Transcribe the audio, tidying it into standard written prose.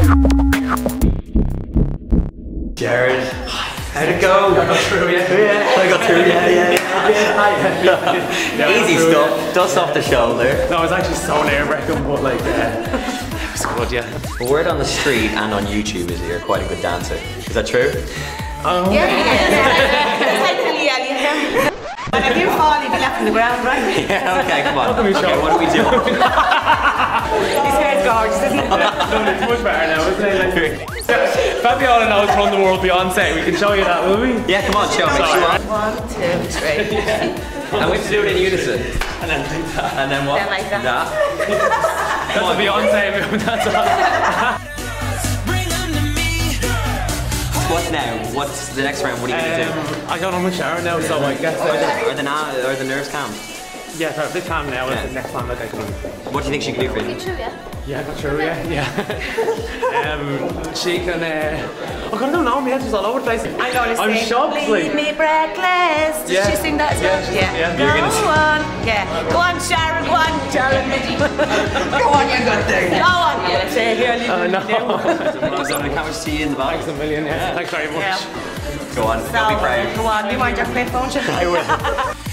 Jared, how'd it go? I got through, yeah. I got through, yeah. Easy stuff, dust off the shoulder. No, I was actually so nerve-wracking, but like, it was good, yeah. The word on the street and on YouTube is that you're quite a good dancer. Is that true? Yeah. And if you fall, you'll be left on the ground, right? Yeah, okay, come on. Okay, what do we do? His hair's gorgeous, isn't it? No, it's much better now, isn't it? Probably all I know is Run the World Beyonce. We can show you that, will we? Yeah, come on, show me. 1, 2, 3. And we have to do it in unison. And then like that. And then what? Then like that. Nah. That's a Beyonce move, that's all. What's now? What's the next round? What are you going to do? I got on my shower now, so I guess... Are the nerves calm? Yeah, they're a bit calm now. Yeah. The next one, like I can... What do you think she can do for you? Yeah, I got through, yeah. She can... Oh God, I don't know, my head's just all over the place. I'm going to sing. I'm shocked, Leave me breathless. Does she sing that as well? Yeah. Go on. Yeah. Go on, Sharon. Go on, Sharon. Go on, you good thing. Go on. Yeah, say here, leave I can't wait to see you in the box. Thanks a million, yeah. Thanks very much. Go on, don't be proud. Go on, you mind your clip, won't you? I will.